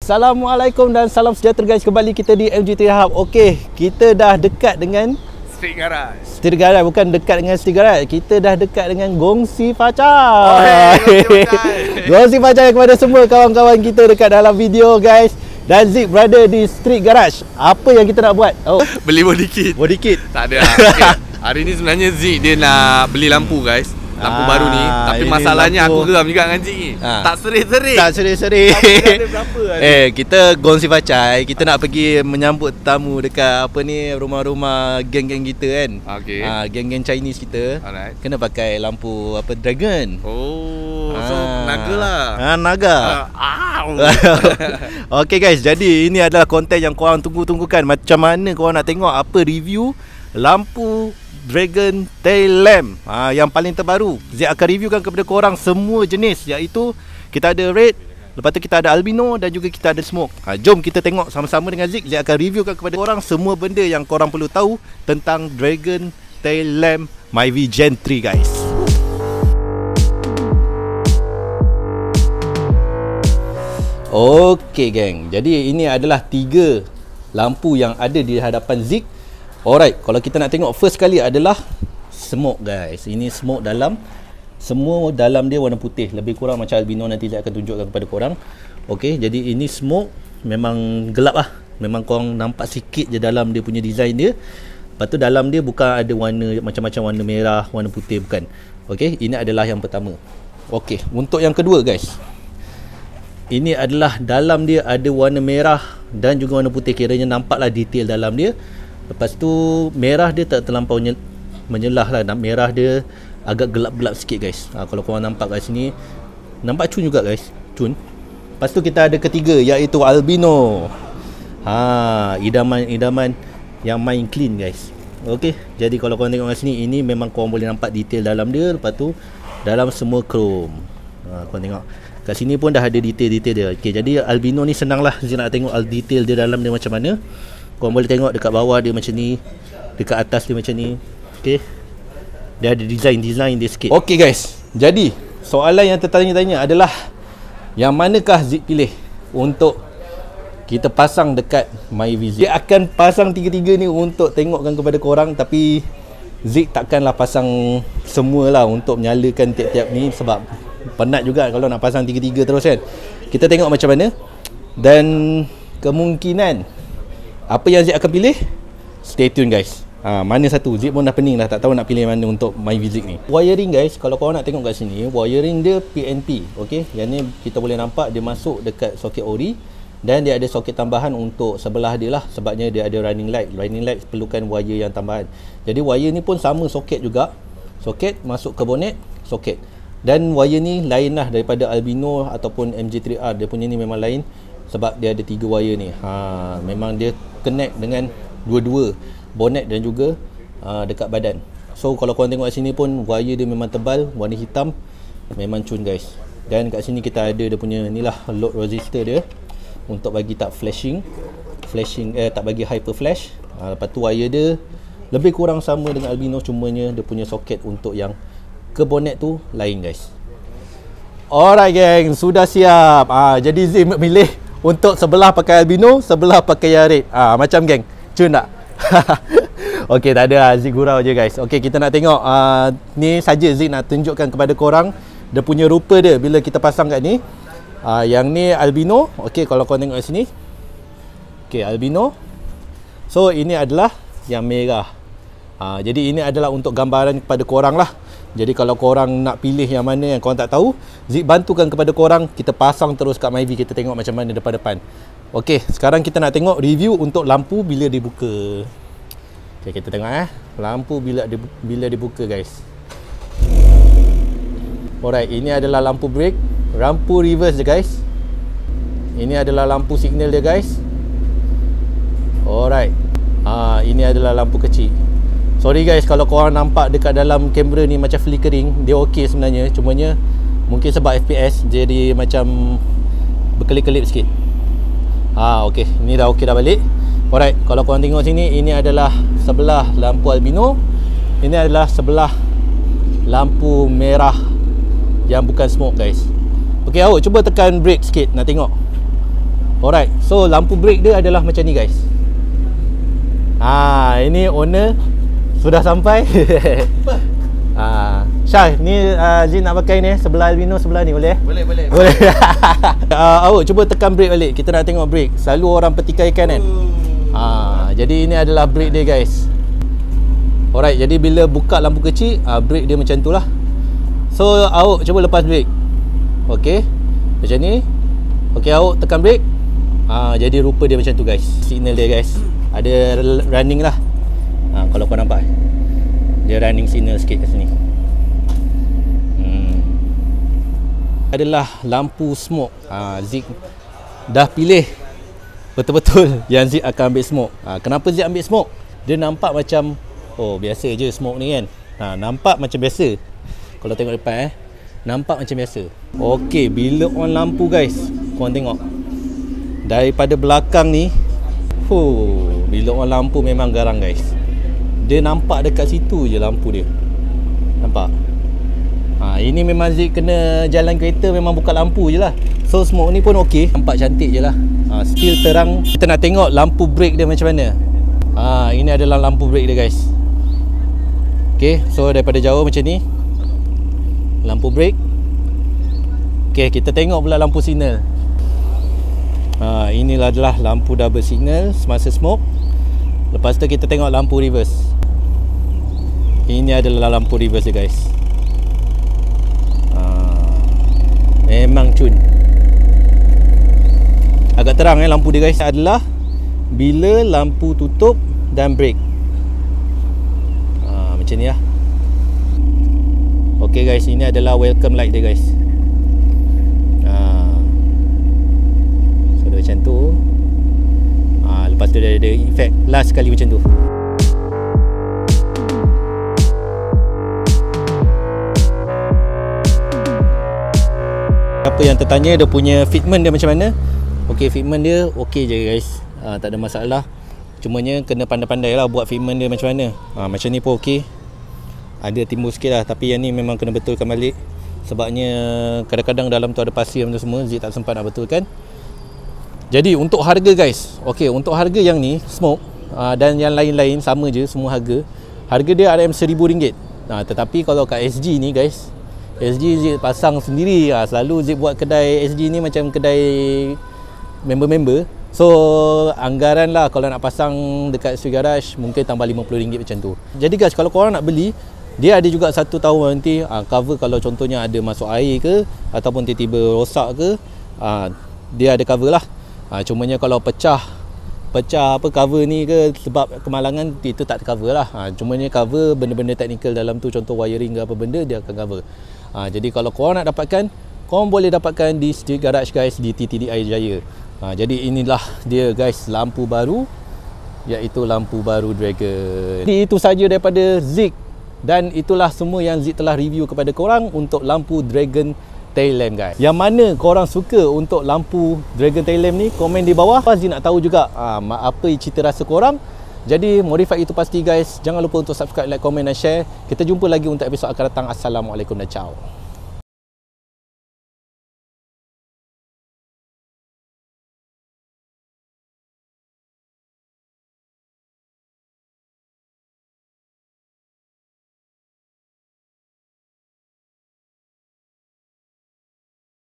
Assalamualaikum dan salam sejahtera guys. Kembali kita di MG3 Hub. Okey, kita dah dekat dengan Street Garage. Street Garage, bukan dekat dengan Street Garage. Kita dah dekat dengan Gongsi Facai. Oh, hey, Gongsi Facai kepada semua kawan-kawan kita dekat dalam video guys. Dan Zik berada di Street Garage. Apa yang kita nak buat? Oh, beli body kit. body kit. Tak ada. Okay. Hari ni sebenarnya Zik dia nak beli lampu guys. Lampu baru ni. Tapi masalahnya lampu, aku geram juga dengan Zik ni. Tak seri-seri. Tak seri-seri. Berapa kita Gongsi Facai, kita nak pergi menyambut tamu dekat apa ni, rumah-rumah geng-geng kita kan. Okay. Geng-geng Chinese kita. Alright. Kena pakai lampu apa, dragon. Oh, so naga lah. Naga. Okay guys, jadi ini adalah konten yang korang tunggu-tunggukan. Macam mana korang nak tengok apa review lampu Dragon Tail Lamp yang paling terbaru. Zik akan reviewkan kepada korang semua jenis, iaitu kita ada red, lepas tu kita ada albino dan juga kita ada smoke. Jom kita tengok sama-sama dengan Zik. Zik akan reviewkan kepada korang semua benda yang korang perlu tahu tentang Dragon Tail Lamp Myvi Gen 3 guys. Okay geng, jadi ini adalah 3 lampu yang ada di hadapan Zik. Alright, kalau kita nak tengok first kali adalah smoke guys. Ini smoke dalam. Semua dalam dia warna putih, lebih kurang macam albino, nanti saya akan tunjukkan kepada korang. Okay, jadi ini smoke memang gelap lah. Memang korang nampak sikit je dalam dia punya design dia. Lepas tu dalam dia bukan ada warna macam-macam, warna merah, warna putih, bukan. Okay, ini adalah yang pertama. Okay, untuk yang kedua guys, ini adalah dalam dia ada warna merah dan juga warna putih. Kiranya nampaklah detail dalam dia. Lepas tu merah dia tak terlampau menyelah lah. Merah dia agak gelap-gelap sikit guys. Kalau korang nampak kat sini, nampak cun juga guys, cun. Lepas tu kita ada ketiga, iaitu albino. Idaman yang main clean guys. Okay, jadi kalau korang tengok kat sini, ini memang korang boleh nampak detail dalam dia. Lepas tu dalam semua chrome. Korang tengok kat sini pun dah ada detail-detail dia. Okay, jadi albino ni senang lah. Saya nak tengok detail dia dalam dia macam mana. Korang boleh tengok dekat bawah dia macam ni, dekat atas dia macam ni. Okay, dia ada design dia sikit. Okay guys, jadi soalan yang tertanya-tanya adalah, yang manakah Zik pilih untuk kita pasang dekat Myvi Zik? Dia akan pasang tiga-tiga ni untuk tengokkan kepada korang. Tapi Zik takkanlah pasang semualah untuk menyalakan tiap-tiap ni, sebab penat juga kalau nak pasang tiga-tiga terus kan. Kita tengok macam mana. Dan kemungkinan apa yang Zik akan pilih, stay tune guys. Mana satu, Zik pun dah pening dah, tak tahu nak pilih mana untuk Myvi Zik ni. Wiring guys, kalau korang nak tengok kat sini, wiring dia PNP. Okay, yang ni kita boleh nampak dia masuk dekat soket ori. Dan dia ada soket tambahan untuk sebelah dia lah, sebabnya dia ada running light. Running light perlukan wire yang tambahan. Jadi wire ni pun sama soket juga. Soket masuk ke bonet, soket. Dan wire ni lain lah daripada albino ataupun MG3R. Dia punya ni memang lain, sebab dia ada 3 wire ni. Memang dia connect dengan dua-dua, bonet dan juga dekat badan. So kalau korang tengok kat sini pun, wire dia memang tebal, warna hitam, memang cun guys. Dan kat sini kita ada dia punya ni lah, load resistor dia, untuk bagi tak flashing, tak bagi hyper flash. Lepas tu wire dia lebih kurang sama dengan albino, cumanya dia punya soket untuk yang ke bonet tu lain guys. Alright geng, sudah siap. Jadi Zik milih untuk sebelah pakai albino, sebelah pakai yang red. Macam geng, cun tak? Okay, tak ada, Zik gurau je guys. Okay, kita nak tengok ni saja Zik nak tunjukkan kepada korang dia punya rupa dia bila kita pasang kat ni. Yang ni albino. Okay, kalau korang tengok kat sini, okay, albino. So ini adalah yang merah. Jadi ini adalah untuk gambaran kepada korang lah. Jadi kalau korang nak pilih yang mana yang korang tak tahu, Zik bantukan kepada korang. Kita pasang terus kat Myvi, kita tengok macam mana depan-depan. Okey, sekarang kita nak tengok review untuk lampu bila dibuka. Okey, kita tengok lampu bila dibuka guys. Alright, ini adalah lampu brake, lampu reverse dia guys. Ini adalah lampu signal dia guys. Alright, ini adalah lampu kecil. Sorry guys kalau korang nampak dekat dalam kamera ni macam flickering. Dia okey sebenarnya, cumanya mungkin sebab FPS jadi macam berkelip-kelip sikit. Okey, ni dah okey dah balik. Alright, kalau korang tengok sini, ini adalah sebelah lampu albino, ini adalah sebelah lampu merah yang bukan smoke guys. Okey, awak cuba tekan brake sikit nak tengok. Alright, so lampu brake dia adalah macam ni guys. Ini owner sudah sampai. Syah, ni Zin nak pakai ni sebelah Albino, sebelah ni boleh? Boleh. Awak cuba tekan brake balik. Kita nak tengok brake. Selalu orang petikaikan kan. Jadi ini adalah brake dia guys. Alright, jadi bila buka lampu kecil, brake dia macam tu lah. So awak cuba lepas brake. Okey, macam ni. Okey, awak tekan brake. Jadi rupa dia macam tu guys. Signal dia guys, ada running lah. Kalau kau nampak, dia running signal sikit kat sini. Adalah lampu smoke. Zik dah pilih betul-betul yang Zik akan ambil smoke. Kenapa Zik ambil smoke? Dia nampak macam biasa je smoke ni kan. Nampak macam biasa. Kalau tengok depan nampak macam biasa. Okey, bila on lampu guys, korang tengok daripada belakang ni, bila on lampu memang garang guys. Dia nampak dekat situ je lampu dia. Nampak? Ini memang Zik kena jalan kereta memang buka lampu je lah. So smoke ni pun okey, nampak cantik je lah. Still terang. Kita nak tengok lampu brake dia macam mana. Ini adalah lampu brake dia guys. Okey, so daripada jauh macam ni lampu brake. Okey, kita tengok pula lampu signal. Inilah adalah lampu double signal semasa smoke. Lepas tu kita tengok lampu reverse. Ini adalah lampu reverse dia guys. Memang cun. Agak terang lampu dia guys. Adalah bila lampu tutup dan brake. Macam ni lah. Ok guys, ini adalah welcome light dia guys. So dia macam tu. Lepas tu dia ada efek last sekali macam tu. Apa yang tertanya dia punya fitment dia macam mana? Ok, fitment dia ok je guys. Tak ada masalah. Cumanya kena pandai-pandai lah buat fitment dia macam mana. Macam ni pun ok. Ada timbul sikit lah, tapi yang ni memang kena betulkan balik. Sebabnya kadang-kadang dalam tu ada pasir benda semua, Zik tak sempat nak betulkan. Jadi untuk harga guys, ok, untuk harga yang ni smoke dan yang lain-lain sama je, semua harga. Harga dia RM1000. Tetapi kalau kat SG ni guys, SG Zik pasang sendiri. Selalu Zik buat kedai SG ni macam kedai member-member. So anggaran lah kalau nak pasang dekat Sui Garage mungkin tambah RM50 macam tu. Jadi guys, kalau korang nak beli, dia ada juga 1 tahun warranty. Cover kalau contohnya ada masuk air ke ataupun tiba-tiba rosak ke, dia ada cover lah. Cumanya kalau pecah apa cover ni ke sebab kemalangan, itu tak cover lah. Cumanya cover benda-benda teknikal dalam tu, contoh wiring ke apa benda, dia akan cover. Jadi kalau korang nak dapatkan, korang boleh dapatkan di Sui Garage guys, di TTDI Jaya. Jadi inilah dia guys, lampu baru, iaitu lampu baru Dragon. Jadi itu saja daripada Zik. Dan itulah semua yang Zik telah review kepada korang untuk lampu Dragon tail lamp guys. Yang mana korang suka untuk lampu Dragon tail lamp ni, komen di bawah. Zik nak tahu juga apa cita rasa korang. Jadi modify itu pasti guys. Jangan lupa untuk subscribe, like, komen dan share. Kita jumpa lagi untuk episod akan datang. Assalamualaikum dan ciao.